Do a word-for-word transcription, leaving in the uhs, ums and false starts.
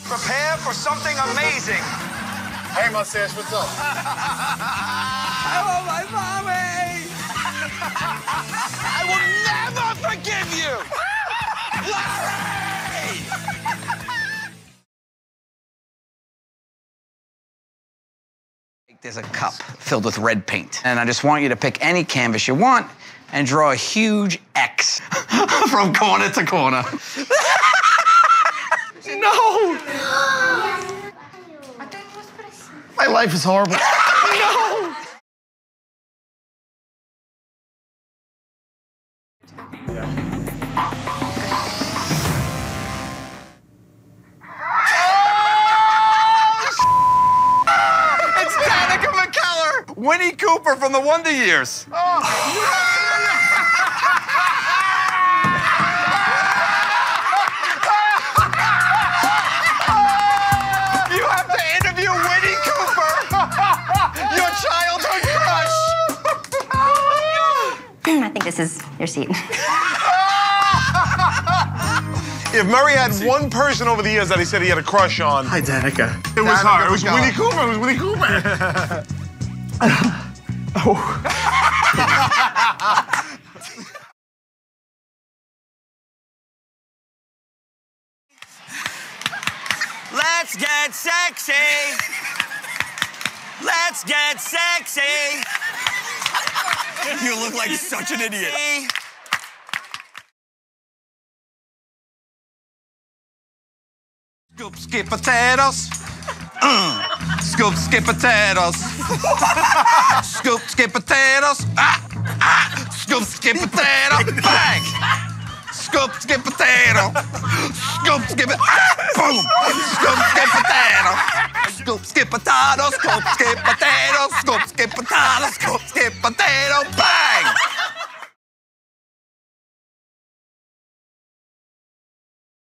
Prepare for something amazing. Hey, mustache, what's up? I want my mommy! I will never forgive you! Larry! There's a cup filled with red paint, and I just want you to pick any canvas you want and draw a huge X from corner to corner. No! My life is horrible. No! Winnie Cooper from the Wonder Years. Oh. You have to interview Winnie Cooper, your childhood crush. I think this is your seat. If Murray had one person over the years that he said he had a crush on. Hi, Danica. It was Danica her. It was McCullough. Winnie Cooper. It was Winnie Cooper. Oh. Let's get sexy. Let's get sexy. You look like such an idiot. Scoop, skip potatoes. Uh. Scoop, skip potatoes. Scoop, skip potatoes. Ah, ah. Scoop, skip potato. Bang. Scoop, skip potato. Scoop, skip it. Ah, boom. Scoop, skip potato. Scoop, skip potato. Scoop, skip potato. Scoop, skip potato. Scoop, skip potato. Bang.